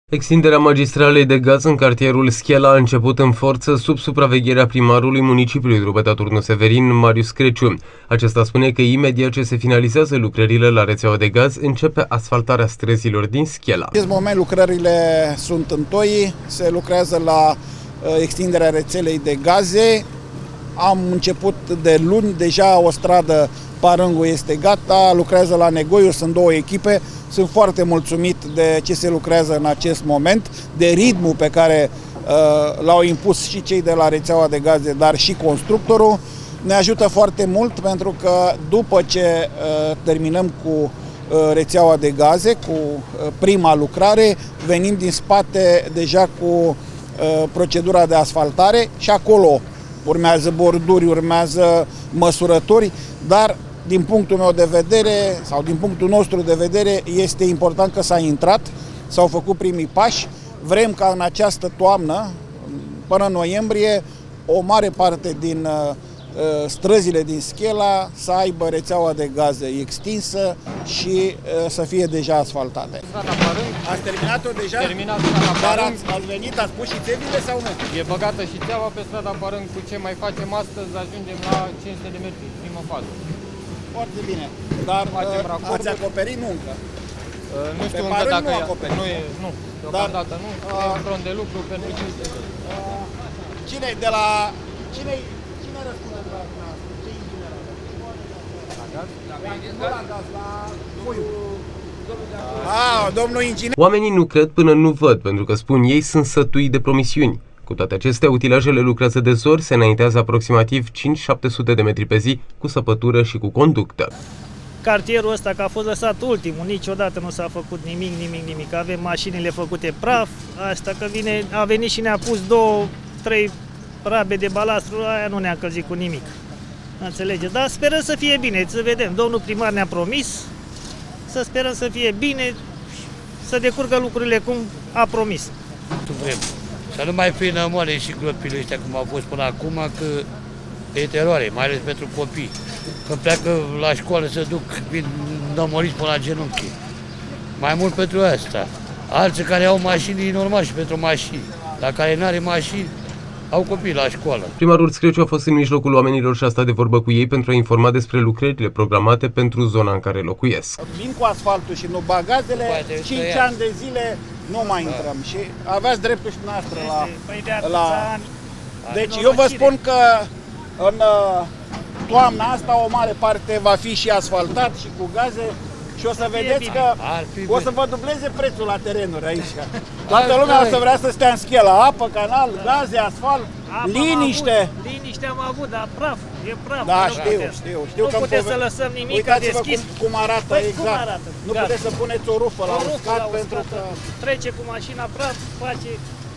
Extinderea magistralei de gaz în cartierul Schela a început în forță sub supravegherea primarului municipiului Drobeta Turnu Severin, Marius Creciu. Acesta spune că imediat ce se finalizează lucrările la rețeaua de gaz, începe asfaltarea străzilor din Schela. În acest moment lucrările sunt în toi, se lucrează la extinderea rețelei de gaze. Am început de luni, deja o stradă Parângu este gata, lucrează la Negoiu, sunt două echipe. Sunt foarte mulțumit de ce se lucrează în acest moment, de ritmul pe care l-au impus și cei de la rețeaua de gaze, dar și constructorul. Ne ajută foarte mult pentru că după ce terminăm cu rețeaua de gaze, cu prima lucrare, venim din spate deja cu procedura de asfaltare și acolo urmează borduri, urmează măsurători, dar din punctul meu de vedere, sau din punctul nostru de vedere, este important că s-a intrat, s-au făcut primii pași. Vrem ca în această toamnă, până în noiembrie, o mare parte din străzile din Schela să aibă rețeaua de gaze extinsă și să fie deja asfaltate. Ați terminat-o deja? Terminat strada Parâng. Dar ați venit, ați pus și țevile sau nu? E băgată și țeava pe strada Parâng. Cu ce mai facem astăzi, ajungem la 500 de metri, prima fază. Foarte bine, dar ați acoperit nu încă? Nu știu încă dacă nu, deocamdată nu, e un front de lucru pentru 500 de Cine răspunde de la ce inginer? La gaz? La gaz, la puiul. Domnul inginer. Oamenii nu cred până nu văd, pentru că spun ei sunt sătui de promisiuni. Cu toate acestea, utilajele lucrează de zor, se înaintează aproximativ 5-700 de metri pe zi, cu săpătură și cu conductă. Cartierul ăsta, că a fost lăsat ultimul, niciodată nu s-a făcut nimic. Avem mașinile făcute praf, asta că a venit și ne-a pus 2-3 rabe de balastru, aia nu ne-a încălzit cu nimic. Înțelegeți? Dar sperăm să fie bine, să vedem. Domnul primar ne-a promis, să sperăm să fie bine, să decurgă lucrurile cum a promis. Vrem. Să nu mai fie nămoale și gropile ăștia cum au fost până acum, că e teroare, mai ales pentru copii. Când pleacă la școală să duc, vin nămoriți până la genunchi. Mai mult pentru asta. Alții care au mașini, e normal și pentru mașini. Dar care nu are mașini, au copii la școală. Primarul Screciu a fost în mijlocul oamenilor și a stat de vorbă cu ei pentru a informa despre lucrările programate pentru zona în care locuiesc. Vin cu asfaltul și nu bagazele, 5 ani de zile nu mai intrăm și aveați dreptul și noastră la... Deci eu vă spun că în toamna asta o mare parte va fi și asfaltat și cu gaze și o să vedeți că o să vă dubleze prețul la terenuri aici. Toată lumea o să vrea să stea în Schela, apă, canal, gaze, asfalt, liniște. Liniște am avut, dar praf, e praf. Da, știu. Nu puteți să lăsăm nimic deschis. Cum arată exact. Nu puteți să puneți o rufă la uscat pentru că... Trece cu mașina praf, face...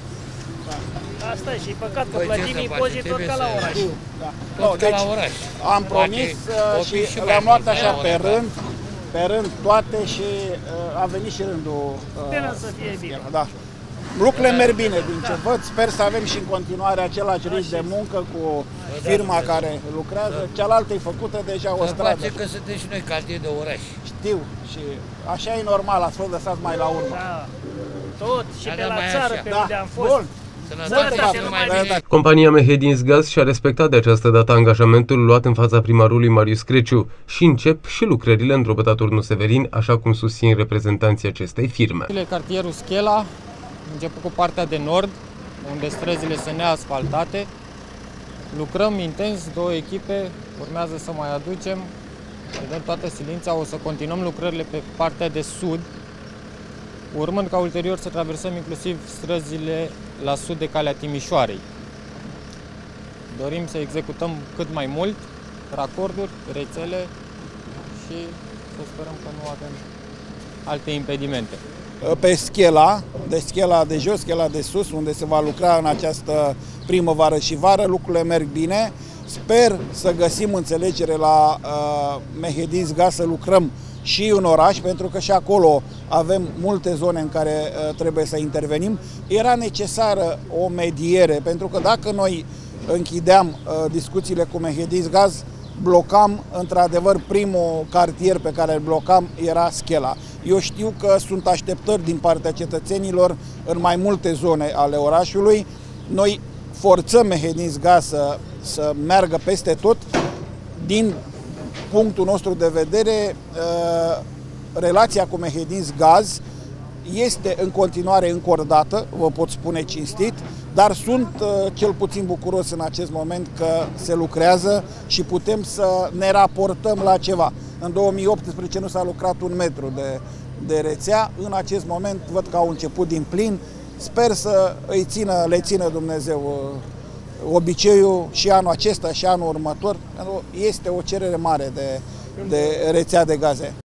Asta e și păcat că plătim impozit tot ca la oraș. Deci am promis și le-am luat așa pe rând toate și a venit și rândul. Sperăm să fie bine. Da. Lucrurile merg bine din ce văd, sper să avem și în continuare același ritm de muncă cu firma care lucrează. Cealaltă e făcută deja o stradă. Face că suntem și noi cartier de oraș. Știu și așa e normal, ați fost lăsați mai la urmă. Da, tot și pe la țară pe unde am fost. Bun. Compania Mehedinz Gaz și-a respectat de această dată angajamentul luat în fața primarului Marius Creciu și încep și lucrările în Drobeta Turnu Severin, așa cum susțin reprezentanții acestei firme. Cartierul Schela, început cu partea de nord, unde străzile sunt neasfaltate. Lucrăm intens, două echipe, urmează să mai aducem, să dăm toată silința, o să continuăm lucrările pe partea de sud, urmând ca ulterior să traversăm inclusiv străzile la sud de calea Timișoarei. Dorim să executăm cât mai mult racorduri, rețele și să sperăm că nu avem alte impedimente. Pe Schela, de Schela de jos, Schela de sus, unde se va lucra în această primăvară și vară, lucrurile merg bine. Sper să găsim înțelegere la Mehedinz Gaz să lucrăm și în oraș, pentru că și acolo avem multe zone în care trebuie să intervenim. Era necesară o mediere, pentru că dacă noi închideam discuțiile cu Mehedinz Gaz, blocam, într-adevăr, primul cartier pe care îl blocam era Schela. Eu știu că sunt așteptări din partea cetățenilor în mai multe zone ale orașului. Noi forțăm Mehedinți Gaz să meargă peste tot. Din punctul nostru de vedere, relația cu Mehedinți Gaz este în continuare încordată, vă pot spune cinstit, dar sunt cel puțin bucuros în acest moment că se lucrează și putem să ne raportăm la ceva. În 2018 nu s-a lucrat 1 metru de rețea, în acest moment văd că au început din plin. Sper să le țină Dumnezeu obiceiul și anul acesta și anul următor. Este o cerere mare de rețea de gaze.